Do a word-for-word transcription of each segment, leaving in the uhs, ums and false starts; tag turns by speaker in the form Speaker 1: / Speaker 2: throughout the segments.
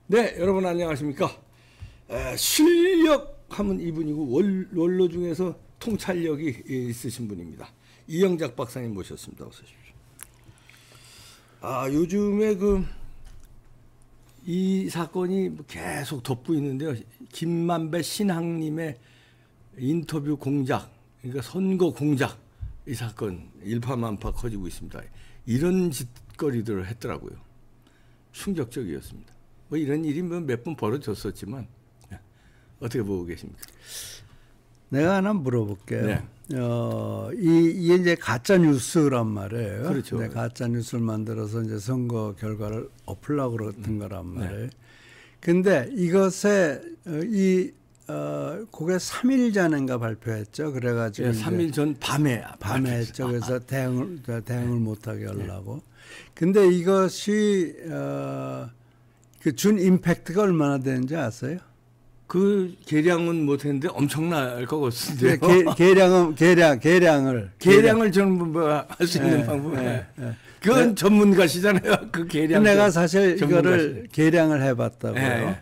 Speaker 1: 네, 여러분 안녕하십니까? 에, 실력하면 이분이고 원, 원로 중에서 통찰력이 있으신 분입니다. 이영작 박사님 모셨습니다. 어서 오십시오. 아, 요즘에 그 이 사건이 계속 돋보이는데요. 김만배 신학님의 인터뷰 공작, 그러니까 선거 공작, 이 사건 일파만파 커지고 있습니다. 이런 짓거리들을 했더라고요. 충격적이었습니다. 뭐 이런 일이 몇 번 벌어졌었지만 어떻게 보고 계십니까?
Speaker 2: 내가 하나 물어볼게요.
Speaker 1: 네.
Speaker 2: 어, 이, 이게 이제 가짜 뉴스란 말이에요.
Speaker 1: 그렇죠.
Speaker 2: 네, 가짜 뉴스를 만들어서 이제 선거 결과를 엎으려고 그랬던
Speaker 1: 음.
Speaker 2: 거란 말이에요.
Speaker 1: 네.
Speaker 2: 근데 이것에 이 어, 그게 삼 일 전인가 발표했죠. 그래가지고
Speaker 1: 예, 삼 일 전 밤에
Speaker 2: 밤에 했죠. 그래서 대응을 대응을 못하게 하려고. 근데 이것이 어, 그 준 임팩트가 얼마나 되는지 아세요?
Speaker 1: 그 계량은 못했는데 엄청날 것 같은데요.
Speaker 2: 계, 계량은 계량 계량을
Speaker 1: 계량을 저는 뭐할 수 있는
Speaker 2: 네,
Speaker 1: 방법은
Speaker 2: 네, 네.
Speaker 1: 그건
Speaker 2: 네.
Speaker 1: 전문가시잖아요. 그 계량.
Speaker 2: 내가 사실
Speaker 1: 전문가시.
Speaker 2: 이거를 계량을 해봤다고요.
Speaker 1: 네.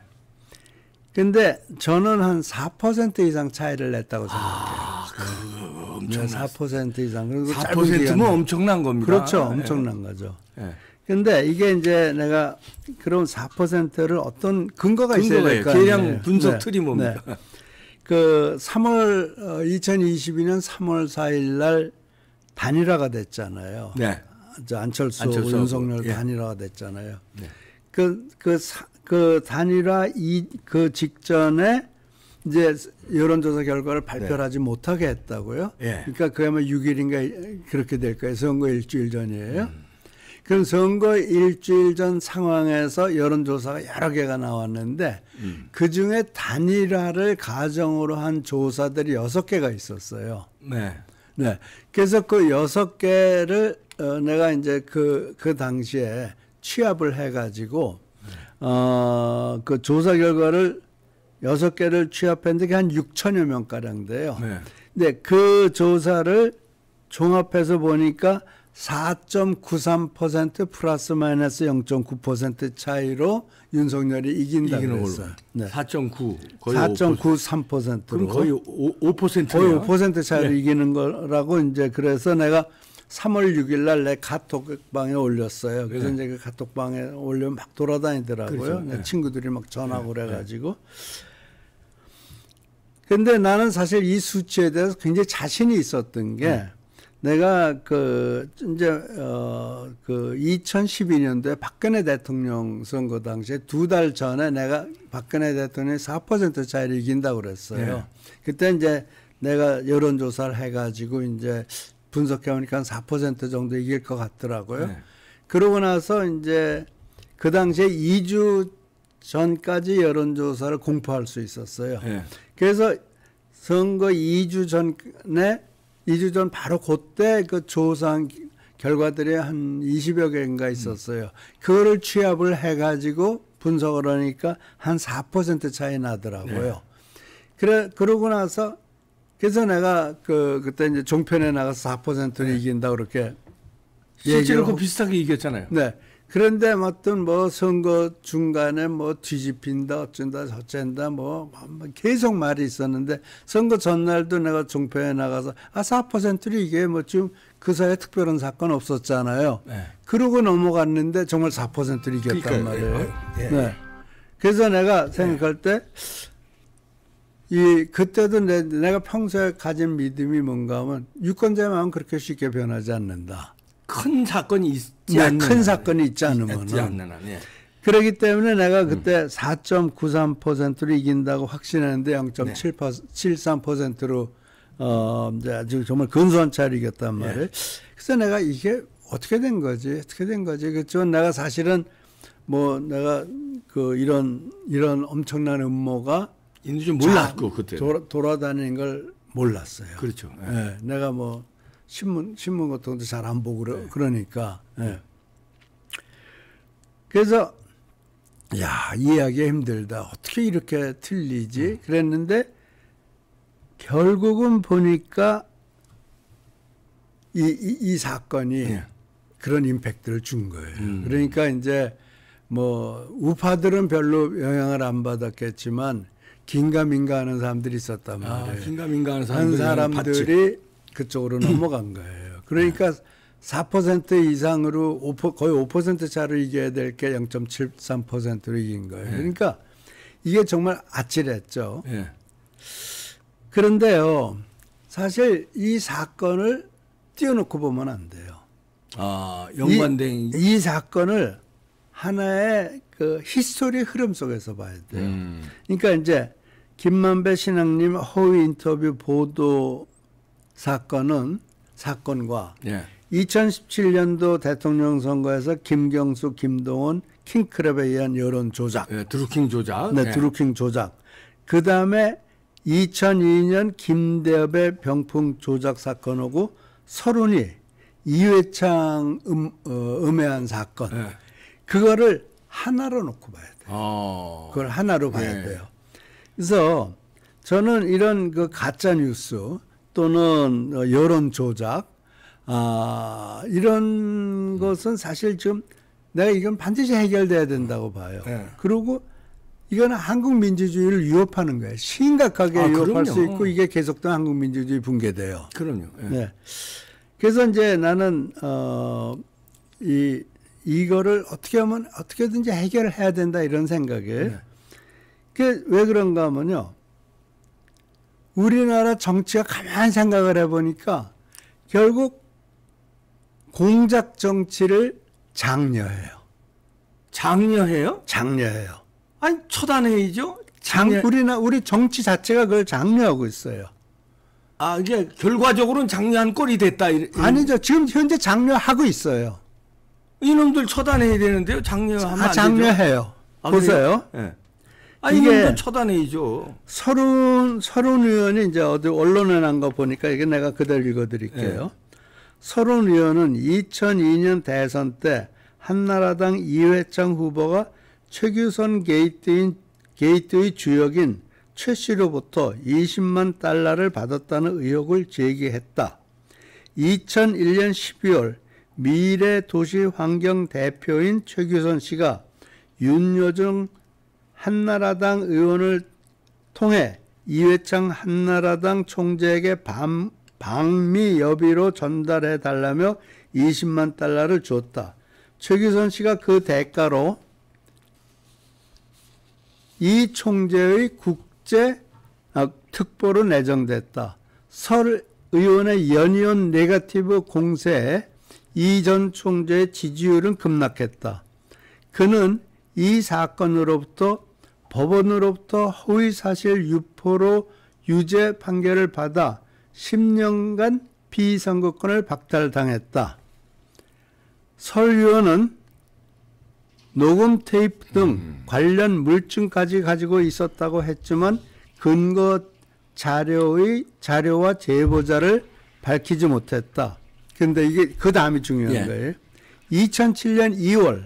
Speaker 2: 근데 저는 한 사 퍼센트 이상 차이를 냈다고 생각해요.
Speaker 1: 아, 그
Speaker 2: 네, 사 퍼센트 이상. 그리고
Speaker 1: 사 퍼센트면 엄청난 겁니다.
Speaker 2: 그렇죠.
Speaker 1: 네.
Speaker 2: 엄청난 거죠.
Speaker 1: 네.
Speaker 2: 근데 이게 이제 내가 그럼 사 퍼센트를 어떤 근거가 있어야 될 거 아니에요.
Speaker 1: 계량 분석
Speaker 2: 네.
Speaker 1: 틀이 뭡니까?
Speaker 2: 네. 그 삼월 어, 이천이십이 년 삼월 사일 날 단일화가 됐잖아요.
Speaker 1: 네.
Speaker 2: 저 안철수,
Speaker 1: 안철수하고,
Speaker 2: 윤석열
Speaker 1: 예.
Speaker 2: 단일화가 됐잖아요.
Speaker 1: 네.
Speaker 2: 그, 그, 사, 그 단일화 이, 그 직전에 이제 여론조사 결과를 발표를
Speaker 1: 네.
Speaker 2: 하지 못하게 했다고요.
Speaker 1: 예.
Speaker 2: 그러니까 그야말로 육 일인가 그렇게 될 거예요. 선거 일주일 전이에요. 음. 그럼 선거 일주일 전 상황에서 여론조사가 여러 개가 나왔는데 음. 그중에 단일화를 가정으로 한 조사들이 여섯 개가 있었어요.
Speaker 1: 네.
Speaker 2: 네. 그래서 그 여섯 개를 어, 내가 이제 그, 그 당시에 취합을 해가지고 어, 그 조사 결과를 여섯 개를 취합했는데 한 육천여 명가량 돼요.
Speaker 1: 네.
Speaker 2: 근데 그 조사를 종합해서 보니까 사 점 구삼 퍼센트 플러스 마이너스 영 점 구 퍼센트 차이로 윤석열이 이긴다고 그랬어요.
Speaker 1: 네. 사 점 구 거의
Speaker 2: 사 점 구삼 퍼센트로.
Speaker 1: 그럼 거의 오 퍼센트
Speaker 2: 거의 오 퍼센트 차이로
Speaker 1: 네.
Speaker 2: 이기는 거라고 이제 그래서 내가 삼월 육일 날 내 카톡방에 올렸어요. 그래서 네. 이제 그 카톡방에 올리면 막 돌아다니더라고요. 그렇죠. 네. 친구들이 막 전화고 네. 그래가지고. 근데 나는 사실 이 수치에 대해서 굉장히 자신이 있었던 게 네. 내가 그 이제 어 그 이천십이 년도에 박근혜 대통령 선거 당시에 두 달 전에 내가 박근혜 대통령이 사 퍼센트 차이를 이긴다고 그랬어요. 네. 그때 이제 내가 여론조사를 해가지고 이제 분석해보니까 한 사 퍼센트 정도 이길 것 같더라고요. 네. 그러고 나서 이제 그 당시에 이 주 전까지 여론조사를 공포할 수 있었어요. 네. 그래서 선거 이 주 전에 이 주 전 바로 그때 그 조사 결과들이 한 이십여 개인가 있었어요. 음. 그거를 취합을 해가지고 분석을 하니까 한 사 퍼센트 차이 나더라고요. 네. 그래, 그러고 나서 그래서 내가 그, 그때 이제 종편에 나가서 사 퍼센트를 네. 이긴다 그렇게.
Speaker 1: 실제로 그 비슷하게 이겼잖아요.
Speaker 2: 네. 그런데 어떤 뭐 선거 중간에 뭐 뒤집힌다, 어쩐다, 저쩐다 뭐 계속 말이 있었는데 선거 전날도 내가 종편에 나가서 아, 사 퍼센트를 이게 뭐 좀 그 사이에 특별한 사건 없었잖아요. 네. 그러고 넘어갔는데 정말 사 퍼센트를 이겼단 그러니까, 말이에요. 네. 네. 그래서 내가 생각할 때 이 그때도 내, 내가 평소에 가진 믿음이 뭔가 하면 유권자의 마음은 그렇게 쉽게 변하지 않는다.
Speaker 1: 큰 사건이 있지
Speaker 2: 네,
Speaker 1: 않는
Speaker 2: 큰 사건이 있지 않으면
Speaker 1: 있지 않는 한, 예.
Speaker 2: 그렇기 때문에 내가 그때 음. 사 점 구삼 퍼센트로 이긴다고 확신했는데 영 점 칠삼 퍼센트로 어 이제 아주 정말 근소한 차이를 이겼단 말이에요. 예. 그래서 내가 이게 어떻게 된 거지? 어떻게 된 거지? 그렇지만 내가 사실은 뭐 내가 그 이런 이런 엄청난 음모가
Speaker 1: 있는지 몰랐고 그때
Speaker 2: 돌아, 돌아다니는 걸 몰랐어요.
Speaker 1: 그렇죠. 예.
Speaker 2: 예, 내가 뭐 신문 신문 같은 것도 잘 안 보고 네. 그러니까. 예. 그래서 야, 이해하기 힘들다. 어떻게 이렇게 틀리지? 음. 그랬는데 결국은 보니까 이, 이, 이 사건이 네. 그런 임팩트를 준 거예요. 음. 그러니까 이제 뭐 우파들은 별로 영향을 안 받았겠지만 긴가민가 하는 사람들이 있었단 말이에요.
Speaker 1: 아, 긴가민가 하는
Speaker 2: 한
Speaker 1: 사람들이
Speaker 2: 사람들이 그쪽으로 넘어간 거예요. 그러니까 사 퍼센트 이상으로 오, 거의 오 퍼센트 차로 이겨야 될 게 영 점 칠삼 퍼센트로 이긴 거예요. 그러니까 이게 정말 아찔했죠.
Speaker 1: 예.
Speaker 2: 그런데요, 사실 이 사건을 띄워놓고 보면 안 돼요.
Speaker 1: 아, 연관된
Speaker 2: 이, 이 사건을 하나의 그 히스토리 흐름 속에서 봐야 돼요.
Speaker 1: 음.
Speaker 2: 그러니까 이제 김만배 신앙님 허위 인터뷰 보도 사건은 사건과
Speaker 1: 예.
Speaker 2: 이천십칠 년도 대통령 선거에서 김경수, 김동원, 킹크랩에 의한 여론 조작,
Speaker 1: 예, 드루킹 조작.
Speaker 2: 네,
Speaker 1: 예.
Speaker 2: 드루킹 조작. 그 다음에 이천이 년 김대엽의 병풍 조작 사건하고 서른이 이회창 음, 어, 음해한 사건.
Speaker 1: 예.
Speaker 2: 그거를 하나로 놓고 봐야 돼요.
Speaker 1: 어.
Speaker 2: 그걸 하나로 봐야
Speaker 1: 예.
Speaker 2: 돼요. 그래서 저는 이런 그 가짜 뉴스 또는 어, 여론 조작, 아, 이런 것은 사실 좀 내가 이건 반드시 해결돼야 된다고 봐요.
Speaker 1: 예.
Speaker 2: 그리고 이거는 한국 민주주의를 위협하는 거예요. 심각하게
Speaker 1: 아,
Speaker 2: 위협할
Speaker 1: 그럼요.
Speaker 2: 수 있고 이게 계속되면 한국 민주주의 붕괴돼요.
Speaker 1: 그럼요. 예.
Speaker 2: 네. 그래서 이제 나는 어, 이 이거를 어떻게 하면 어떻게든지 해결을 해야 된다 이런 생각에.
Speaker 1: 네.
Speaker 2: 그게 왜 그런가 하면요. 우리나라 정치가 가만히 생각을 해보니까 결국 공작 정치를 장려해요.
Speaker 1: 장려해요?
Speaker 2: 장려해요.
Speaker 1: 아니, 초단회의죠?
Speaker 2: 장,
Speaker 1: 장려.
Speaker 2: 우리나, 우리 정치 자체가 그걸 장려하고 있어요.
Speaker 1: 아, 이게 결과적으로는 장려한 꼴이 됐다. 이-
Speaker 2: 아니죠. 지금 현재 장려하고 있어요.
Speaker 1: 이놈들 처단해야 되는데요. 장려하면
Speaker 2: 아,
Speaker 1: 안 되죠.
Speaker 2: 장려해요.
Speaker 1: 아,
Speaker 2: 보세요.
Speaker 1: 그래요? 예. 아,
Speaker 2: 이게-
Speaker 1: 이놈들 처단해야죠.
Speaker 2: 서른, 서른 의원이 이제 어디 언론에 난 거 보니까 이게 내가 그대로 읽어드릴게요. 서른 의원은 이천이 년 대선 때 한나라당 이회창 후보가 최규선 게이트인, 게이트의 주역인 최 씨로부터 이십만 달러를 받았다는 의혹을 제기했다. 이천일 년 십이 월 미래도시환경 대표인 최규선 씨가 윤여정 한나라당 의원을 통해 이회창 한나라당 총재에게 방, 방미 여비로 전달해 달라며 이십만 달러를 줬다. 최규선 씨가 그 대가로 이 총재의 국제 아, 특보로 내정됐다. 설 의원의 연이은 네거티브 공세에 이 전 총재의 지지율은 급락했다. 그는 이 사건으로부터 법원으로부터 허위사실 유포로 유죄 판결을 받아 십 년간 비선거권을 박탈당했다. 설 의원은 녹음 테이프 등
Speaker 1: 음.
Speaker 2: 관련 물증까지 가지고 있었다고 했지만 근거 자료의 자료와 제보자를 밝히지 못했다. 그런데 이게 그 다음이 중요한
Speaker 1: 예.
Speaker 2: 거예요. 이천칠 년 이 월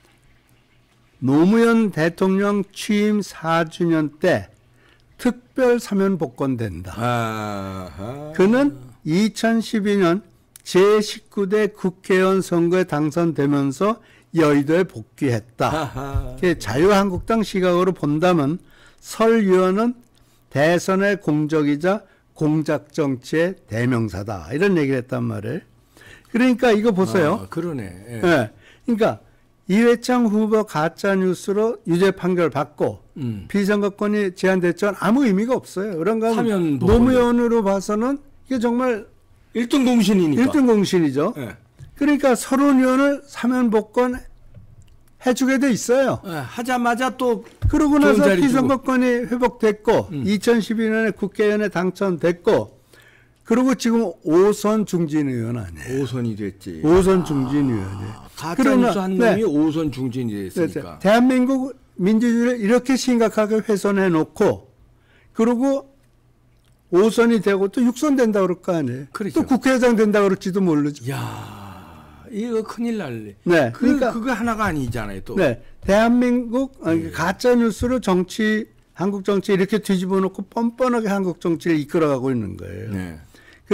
Speaker 2: 노무현 대통령 취임 사 주년 때 특별 사면 복권된다.
Speaker 1: 아하.
Speaker 2: 그는 이천십이 년 제십구 대 국회의원 선거에 당선되면서 여의도에 복귀했다.
Speaker 1: 아하.
Speaker 2: 자유한국당 시각으로 본다면 설 의원은 대선의 공적이자 공작 정치의 대명사다. 이런 얘기를 했단 말이에요. 그러니까 이거 보세요.
Speaker 1: 아, 그러네. 예.
Speaker 2: 네. 그러니까 이회창 후보 가짜 뉴스로 유죄 판결 받고
Speaker 1: 음.
Speaker 2: 비선거권이 제한됐지만 아무 의미가 없어요. 그런가
Speaker 1: 사면
Speaker 2: 하면
Speaker 1: 복권.
Speaker 2: 노무현으로 봐서는 이게 정말
Speaker 1: 일 등 공신이니까.
Speaker 2: 일 등 공신이죠.
Speaker 1: 예.
Speaker 2: 그러니까 서른 의원을 사면 복권 해주게 돼 있어요.
Speaker 1: 예, 하자마자 또
Speaker 2: 그러고
Speaker 1: 좋은
Speaker 2: 나서
Speaker 1: 자리
Speaker 2: 비선거권이 회복됐고
Speaker 1: 음.
Speaker 2: 이천십이 년에 국회의원에 당선됐고 그리고 지금 오선 중진 의원 아니에요.
Speaker 1: 오선이 됐지.
Speaker 2: 오선 중진 의원이에요.
Speaker 1: 가짜
Speaker 2: 그러나-
Speaker 1: 뉴스 한
Speaker 2: 네.
Speaker 1: 놈이 오선 중진이
Speaker 2: 그래서
Speaker 1: 됐으니까.
Speaker 2: 대한민국 민주주의를 이렇게 심각하게 훼손해 놓고 그리고 오선이 되고 또 육선 된다 그럴 거 아니에요.
Speaker 1: 그렇죠.
Speaker 2: 또 국회의장 된다 그럴지도 모르죠.
Speaker 1: 야, 이거 큰일 날래.
Speaker 2: 네,
Speaker 1: 그,
Speaker 2: 그러니까
Speaker 1: 그거 하나가 아니잖아요, 또.
Speaker 2: 네, 대한민국 아니,
Speaker 1: 예.
Speaker 2: 가짜 뉴스로 정치 한국 정치 이렇게 뒤집어 놓고 뻔뻔하게 한국 정치를 이끌어가고 있는 거예요.
Speaker 1: 네.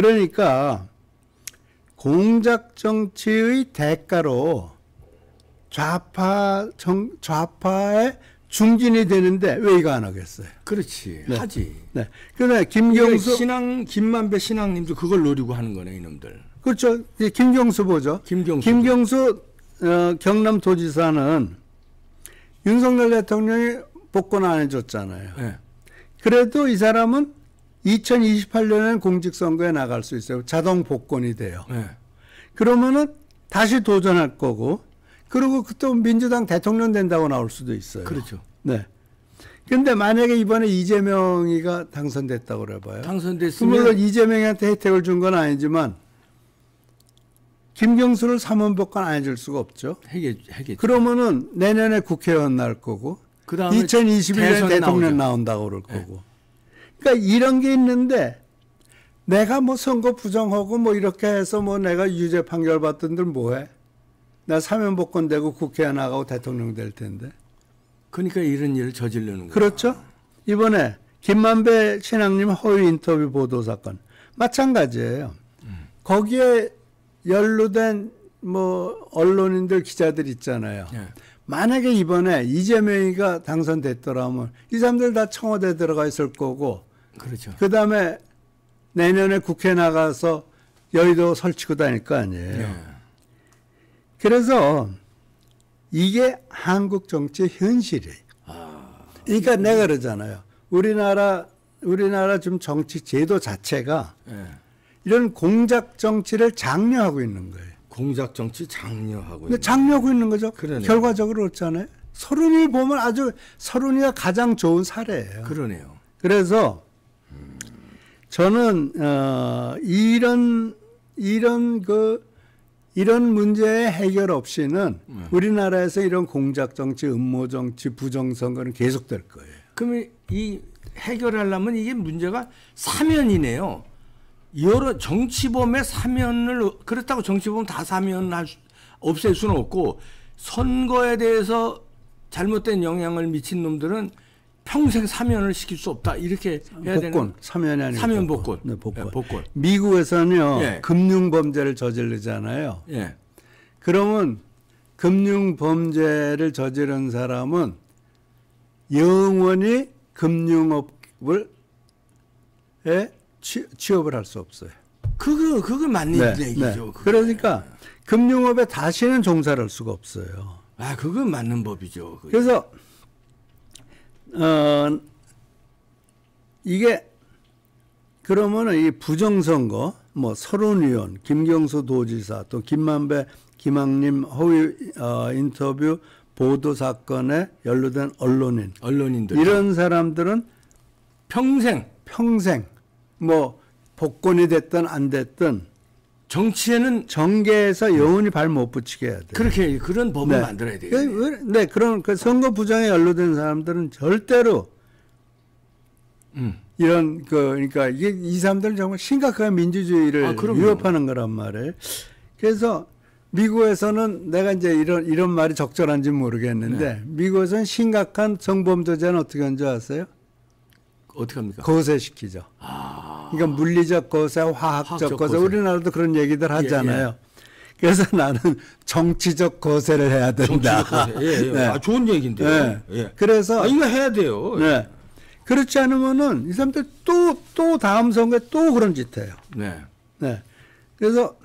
Speaker 2: 그러니까 공작 정치의 대가로 좌파 정, 좌파의 중진이 되는데 왜 이거 안 하겠어요?
Speaker 1: 그렇지.
Speaker 2: 네.
Speaker 1: 하지.
Speaker 2: 네. 그다음에
Speaker 1: 김경수
Speaker 2: 김경수
Speaker 1: 신앙 김만배 신앙님도 그걸 노리고 하는 거네 이놈들.
Speaker 2: 그렇죠. 이제 김경수 보죠.
Speaker 1: 김경수.
Speaker 2: 김경수 어, 경남도지사는 윤석열 대통령이 복권 안 해줬잖아요.
Speaker 1: 네.
Speaker 2: 그래도 이 사람은 이천이십팔 년엔 공직선거에 나갈 수 있어요. 자동 복권이 돼요.
Speaker 1: 네.
Speaker 2: 그러면은 다시 도전할 거고, 그리고 그때 민주당 대통령 된다고 나올 수도 있어요.
Speaker 1: 그렇죠.
Speaker 2: 네. 근데 만약에 이번에 이재명이가 당선됐다고 그래봐요.
Speaker 1: 당선됐으면
Speaker 2: 물론 이재명한테 혜택을 준 건 아니지만 김경수를 삼원 복권 안 해줄 수가 없죠.
Speaker 1: 해겠, 해겠죠.
Speaker 2: 그러면은 내년에 국회의원 날 거고,
Speaker 1: 그다음에
Speaker 2: 이천이십일 년
Speaker 1: 대선에
Speaker 2: 대통령
Speaker 1: 나오죠.
Speaker 2: 나온다고 그럴 거고. 그러니까 이런 게 있는데 내가 뭐 선거 부정하고 뭐 이렇게 해서 뭐 내가 유죄 판결 받던들 뭐해? 나 사면 복권 되고 국회에 나가고 대통령 될 텐데.
Speaker 1: 그러니까 이런 일을 저지르는 거예요.
Speaker 2: 그렇죠? 이번에 김만배 신앙님 허위 인터뷰 보도 사건 마찬가지예요.
Speaker 1: 음.
Speaker 2: 거기에 연루된 뭐 언론인들 기자들 있잖아요.
Speaker 1: 네.
Speaker 2: 만약에 이번에 이재명이가 당선됐더라면 이 사람들 다 청와대 들어가 있을 거고,
Speaker 1: 그렇죠.
Speaker 2: 그 다음에 내년에 국회 나가서 여의도 설치고 다닐 거 아니에요.
Speaker 1: 네.
Speaker 2: 그래서 이게 한국 정치의 현실이에요.
Speaker 1: 아,
Speaker 2: 그러니까 내가 그러잖아요. 우리나라 우리나라 좀 정치 제도 자체가
Speaker 1: 네.
Speaker 2: 이런 공작 정치를 장려하고 있는 거예요.
Speaker 1: 공작 정치 장려하고
Speaker 2: 근데
Speaker 1: 있는.
Speaker 2: 장려하고 있는 거죠.
Speaker 1: 그러네요.
Speaker 2: 결과적으로 그렇잖아요. 서른이 보면 아주 서른이가 가장 좋은 사례예요.
Speaker 1: 그러네요.
Speaker 2: 그래서 저는 어, 이런 이런 그 이런 문제의 해결 없이는
Speaker 1: 음.
Speaker 2: 우리나라에서 이런 공작 정치, 음모 정치, 부정 선거는 계속될 거예요.
Speaker 1: 그러면 이 해결하려면 이게 문제가 사면이네요. 여러 정치범의 사면을 그렇다고 정치범 다 사면할 수, 없앨 수는 없고 선거에 대해서 잘못된 영향을 미친 놈들은 평생 사면을 시킬 수 없다 이렇게 해야
Speaker 2: 복권,
Speaker 1: 되는.
Speaker 2: 사면이 아니고
Speaker 1: 사면 복권.
Speaker 2: 네, 복권.
Speaker 1: 네, 복권.
Speaker 2: 미국에서는요,
Speaker 1: 예.
Speaker 2: 금융 범죄를 저지르잖아요.
Speaker 1: 예.
Speaker 2: 그러면 금융 범죄를 저지른 사람은 영원히 금융업을 에 취, 취업을 할 수 없어요.
Speaker 1: 그거 그거 맞는
Speaker 2: 네,
Speaker 1: 얘기죠.
Speaker 2: 네.
Speaker 1: 그거.
Speaker 2: 그러니까 금융업에 다시는 종사를 할 수가 없어요.
Speaker 1: 아 그거 맞는 법이죠. 그거.
Speaker 2: 그래서 어 이게 그러면은 이 부정선거 뭐 서른 의원, 김경수 도지사 또 김만배, 김학림 허위 어, 인터뷰 보도 사건에 연루된 언론인
Speaker 1: 언론인들
Speaker 2: 이런 사람들은
Speaker 1: 평생
Speaker 2: 평생 뭐 복권이 됐든 안 됐든
Speaker 1: 정치에는
Speaker 2: 정계에서 영원히 발 못 붙이게 해야 돼요.
Speaker 1: 그렇게 그런 법을
Speaker 2: 네.
Speaker 1: 만들어야 돼요.
Speaker 2: 그, 네, 그런 그 선거 부정에 연루된 사람들은 절대로
Speaker 1: 음.
Speaker 2: 이런 그 그러니까 이게 이 사람들은 정말 심각한 민주주의를
Speaker 1: 아, 그럼요.
Speaker 2: 위협하는 거란 말이에요. 그래서 미국에서는 내가 이제 이런 이런 말이 적절한지 모르겠는데
Speaker 1: 네.
Speaker 2: 미국에서는 심각한 성범죄자는 어떻게 하는 줄 아세요?
Speaker 1: 어떻게 합니까?
Speaker 2: 거세시키죠.
Speaker 1: 아.
Speaker 2: 그러니까 물리적 거세, 화학적
Speaker 1: 화학적
Speaker 2: 거세.
Speaker 1: 거세.
Speaker 2: 우리나라도 그런 얘기들 하잖아요.
Speaker 1: 예, 예.
Speaker 2: 그래서 나는 정치적 거세를 해야 된다.
Speaker 1: 정치적 거세. 예, 예.
Speaker 2: 네.
Speaker 1: 아, 좋은 얘기인데요.
Speaker 2: 네.
Speaker 1: 예.
Speaker 2: 그래서
Speaker 1: 아, 이거 해야 돼요.
Speaker 2: 네. 그렇지 않으면은 이 사람들 또, 또 다음 선거에 또 그런 짓 해요.
Speaker 1: 네.
Speaker 2: 네. 그래서,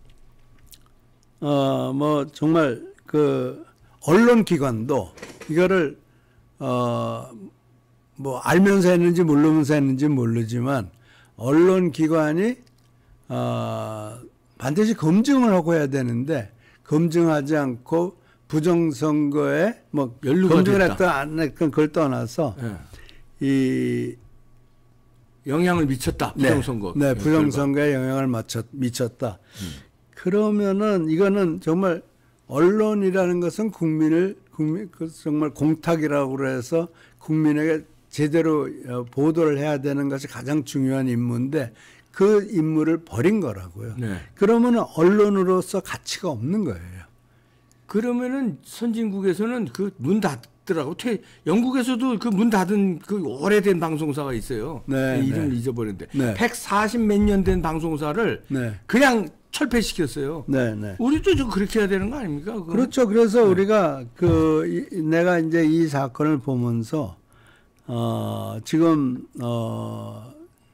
Speaker 2: 어, 뭐, 정말 그, 언론기관도 이거를, 어, 뭐, 알면서 했는지 모르면서 했는지 모르지만, 언론기관이, 어, 반드시 검증을 하고 해야 되는데, 검증하지 않고 부정선거에 뭐,
Speaker 1: 연루가
Speaker 2: 검증을
Speaker 1: 됐다.
Speaker 2: 했든 안 했든 그걸 떠나서,
Speaker 1: 예.
Speaker 2: 이
Speaker 1: 영향을 미쳤다. 부정선거.
Speaker 2: 네, 네
Speaker 1: 예,
Speaker 2: 부정선거에 영향을 맞췄, 미쳤다. 음. 그러면은 이거는 정말 언론이라는 것은 국민을 국민 그 정말 공탁이라고 그래서 국민에게 제대로 보도를 해야 되는 것이 가장 중요한 임무인데 그 임무를 버린 거라고요.
Speaker 1: 네.
Speaker 2: 그러면은 언론으로서 가치가 없는 거예요.
Speaker 1: 그러면은 선진국에서는 그 문 닫더라고. 퇴, 영국에서도 그 문 닫은 그 오래된 방송사가 있어요.
Speaker 2: 네,
Speaker 1: 이름을
Speaker 2: 네.
Speaker 1: 잊어버렸는데
Speaker 2: 네.
Speaker 1: 백사십 몇 년 된 방송사를
Speaker 2: 네.
Speaker 1: 그냥 철폐시켰어요.
Speaker 2: 네, 네.
Speaker 1: 우리도 좀 그렇게 해야 되는 거 아닙니까? 그건?
Speaker 2: 그렇죠. 그래서
Speaker 1: 네.
Speaker 2: 우리가 그 이, 내가 이제 이 사건을 보면서 어 지금 어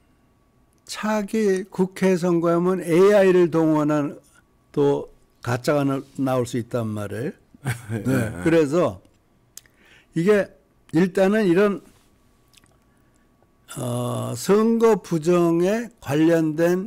Speaker 2: 차기 국회 선거하면 에이아이를 동원한 또 가짜가 나- 나올 수 있단 말이에요. 네. 그래서 이게 일단은 이런 어 선거 부정에 관련된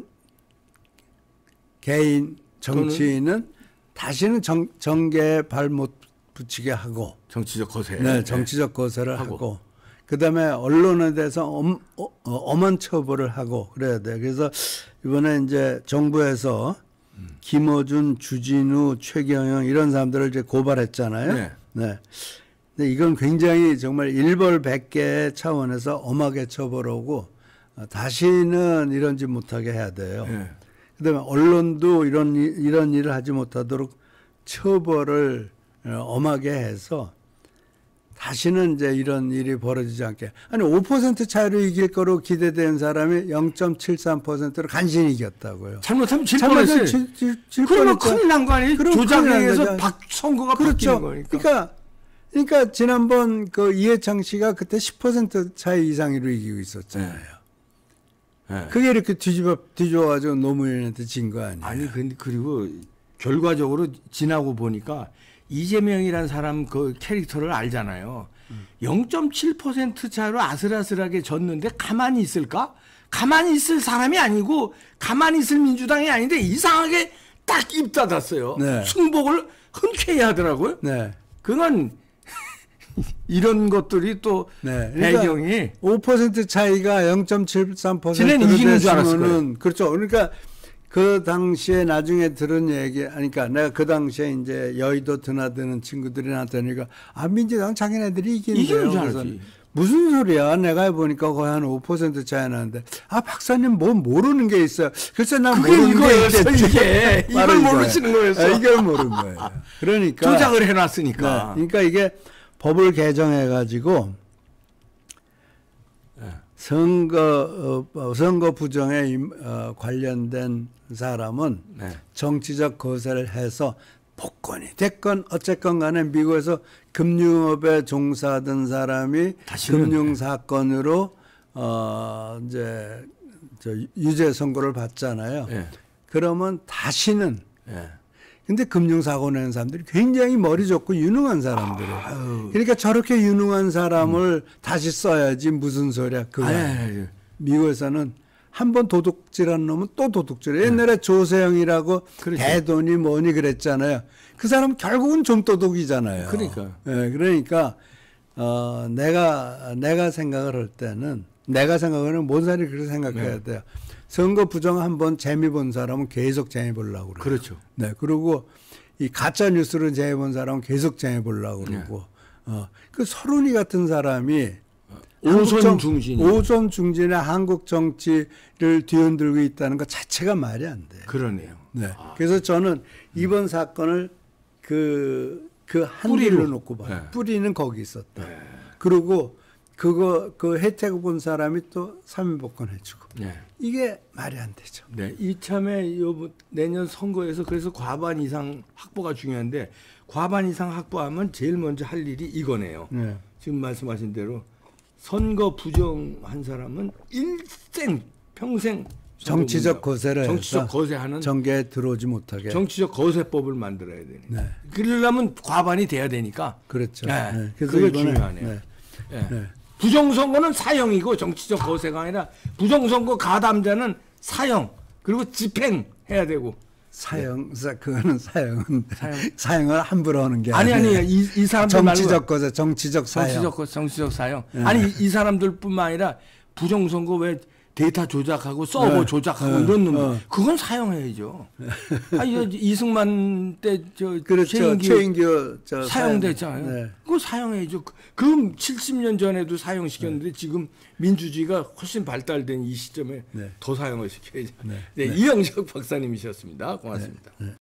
Speaker 2: 개인 정치인은 다시는 정, 정계에 발 못 붙이게 하고,
Speaker 1: 정치적 거세.
Speaker 2: 네, 정치적 거세를
Speaker 1: 하고.
Speaker 2: 하고, 그 다음에 언론에 대해서 엄, 어, 엄한 처벌을 하고 그래야 돼요. 그래서 이번에 이제 정부에서
Speaker 1: 음.
Speaker 2: 김어준, 주진우, 최경영 이런 사람들을 이제 고발했잖아요.
Speaker 1: 네.
Speaker 2: 네. 근데 이건 굉장히 정말 일벌백계 차원에서 엄하게 처벌하고 어, 다시는 이런 짓 못하게 해야 돼요.
Speaker 1: 네.
Speaker 2: 그다음에 언론도 이런 일- 이런 일을 하지 못하도록 처벌을 어, 엄하게 해서 다시는 이제 이런 일이 벌어지지 않게. 아니 오 퍼센트 차이로 이길 거로 기대된 사람이 영 점 칠삼 퍼센트로 간신히 이겼다고요.
Speaker 1: 잘못하면 질
Speaker 2: 잘못하면
Speaker 1: 뻔했어요.
Speaker 2: 질- 질- 질
Speaker 1: 그러면
Speaker 2: 뻔했죠.
Speaker 1: 큰일 난 거 아니에요?
Speaker 2: 그럼 큰일
Speaker 1: 조작에
Speaker 2: 난
Speaker 1: 의해서
Speaker 2: 거죠.
Speaker 1: 박, 선거가
Speaker 2: 그렇죠.
Speaker 1: 바뀌는 거니까.
Speaker 2: 그러니까 그러니까 지난번 그 이해창 씨가 그때 십 퍼센트 차이 이상으로 이기고 있었잖아요.
Speaker 1: 네.
Speaker 2: 그게 이렇게 뒤집어 뒤집어가지고 노무현한테 진 거 아니에요?
Speaker 1: 아니 근데 그리고 결과적으로 지나고 보니까 이재명이란 사람 그 캐릭터를 알잖아요.
Speaker 2: 음.
Speaker 1: 영 점 칠 퍼센트 차로 아슬아슬하게 졌는데 가만히 있을까? 가만히 있을 사람이 아니고 가만히 있을 민주당이 아닌데 이상하게 딱 입 닫았어요.
Speaker 2: 네.
Speaker 1: 승복을 흔쾌히 하더라고요.
Speaker 2: 네.
Speaker 1: 그건 이런 것들이 또
Speaker 2: 네. 그러니까
Speaker 1: 배경이
Speaker 2: 오 퍼센트 차이가 영 점 칠삼
Speaker 1: 지네는
Speaker 2: 퍼센트로
Speaker 1: 이기는 줄 알았을
Speaker 2: 됐으면은 그렇죠. 그러니까 그 당시에 나중에 들은 얘기, 그러니까 내가 그 당시에 이제 여의도 드나드는 친구들이 나타나니까 아 민주당 자기네들이 이기는데요.
Speaker 1: 이기는 줄
Speaker 2: 그래서
Speaker 1: 알았지.
Speaker 2: 무슨 소리야? 내가 보니까 거의 한 오 퍼센트 차이 나는데 아 박사님 뭐 모르는 게 있어요. 글쎄 난
Speaker 1: 그게
Speaker 2: 모르는 게
Speaker 1: 이거였어,
Speaker 2: 있겠지.
Speaker 1: 이게. 이걸
Speaker 2: 바로 이거예요.
Speaker 1: 모르시는 거였어.
Speaker 2: 아, 이걸 모르는 거예요. 그러니까
Speaker 1: 조작을
Speaker 2: 네,
Speaker 1: 해놨으니까.
Speaker 2: 그러니까 이게 법을 개정해 가지고 선거 어, 선거 부정에 임- 어, 관련된 사람은
Speaker 1: 네.
Speaker 2: 정치적 거세를 해서 복권이 됐건 어쨌건 간에 미국에서 금융업에 종사하던 사람이
Speaker 1: 다시는-
Speaker 2: 금융 사건으로 어 이제 저 유죄 선고를 받잖아요.
Speaker 1: 예.
Speaker 2: 그러면 다시는
Speaker 1: 예.
Speaker 2: 근데 금융사고 내는 사람들이 굉장히 머리 좋고 유능한 사람들이에요.
Speaker 1: 아유.
Speaker 2: 그러니까 저렇게 유능한 사람을 다시 써야지 무슨 소리야. 그거.
Speaker 1: 아니, 아니, 아니.
Speaker 2: 미국에서는 한 번 도둑질한 놈은 또 도둑질해. 옛날에 조세영이라고
Speaker 1: 그렇죠.
Speaker 2: 대돈이 뭐니 그랬잖아요. 그 사람 결국은 좀 도둑이잖아요.
Speaker 1: 그러니까.
Speaker 2: 예, 그러니까 어, 내가 내가 생각을 할 때는 내가 생각하는 모든 사람이 그렇게 생각해야
Speaker 1: 네.
Speaker 2: 돼요. 선거 부정 한번 재미 본 사람은 계속 재미 보려고 그래요.
Speaker 1: 그렇죠.
Speaker 2: 네. 그리고 이 가짜 뉴스를 재미 본 사람은 계속 재미 보려고 그러고.
Speaker 1: 네.
Speaker 2: 어. 그 서른이 같은 사람이
Speaker 1: 오선
Speaker 2: 한국 정-
Speaker 1: 중진이.
Speaker 2: 오선 중진의 한국 정치를 뒤흔들고 있다는 것 자체가 말이 안 돼요.
Speaker 1: 그러네요.
Speaker 2: 네. 그래서 저는 이번 사건을 그, 그
Speaker 1: 뿌리로.
Speaker 2: 한줄로 놓고 봐요.
Speaker 1: 네.
Speaker 2: 뿌리는 거기 있었다. 그리고 그거, 그 혜택을 본 사람이 또 삼 인 복권 해주고.
Speaker 1: 네.
Speaker 2: 이게 말이 안 되죠.
Speaker 1: 네. 이참에 요 내년 선거에서 그래서 과반 이상 확보가 중요한데 과반 이상 확보하면 제일 먼저 할 일이 이거네요.
Speaker 2: 네.
Speaker 1: 지금 말씀하신 대로 선거 부정한 사람은 일생 평생
Speaker 2: 정치적 거세를
Speaker 1: 정치적
Speaker 2: 해서
Speaker 1: 거세하는
Speaker 2: 정계에 들어오지 못하게.
Speaker 1: 정치적 거세법을 만들어야 되니.
Speaker 2: 네.
Speaker 1: 그러려면 과반이 돼야 되니까.
Speaker 2: 그렇죠.
Speaker 1: 네.
Speaker 2: 네.
Speaker 1: 그게
Speaker 2: 이번에-
Speaker 1: 중요하네요.
Speaker 2: 네.
Speaker 1: 예.
Speaker 2: 네.
Speaker 1: 부정선거는 사형이고 정치적 거세가 아니라 부정선거 가담자는 사형 그리고 집행해야 되고.
Speaker 2: 사형, 사, 그거는 사형은
Speaker 1: 사형.
Speaker 2: 사형을 함부로 하는 게
Speaker 1: 아니
Speaker 2: 아니에요.
Speaker 1: 아니 이, 이 사람들
Speaker 2: 정치적
Speaker 1: 말고
Speaker 2: 거세, 정치적 사형.
Speaker 1: 정치적 거- 정치적 사형.
Speaker 2: 네.
Speaker 1: 아니 이, 이 사람들뿐만 아니라 부정선거 왜 데이터 조작하고 서버
Speaker 2: 네.
Speaker 1: 조작하고
Speaker 2: 네.
Speaker 1: 이런 놈들
Speaker 2: 어.
Speaker 1: 그건 사형해야죠. 아니 저 이승만 때 저
Speaker 2: 그렇죠.
Speaker 1: 최인기
Speaker 2: 최인규 저
Speaker 1: 사형됐잖아요.
Speaker 2: 사형. 네.
Speaker 1: 그거 사형해야죠. 그- 그 칠십 년 전에도 사형시켰는데 지금 민주주의가 훨씬 발달된 이 시점에
Speaker 2: 네.
Speaker 1: 더 사형을 시켜야죠.
Speaker 2: 네.
Speaker 1: 네, 이영석 박사님이셨습니다. 고맙습니다.
Speaker 2: 네.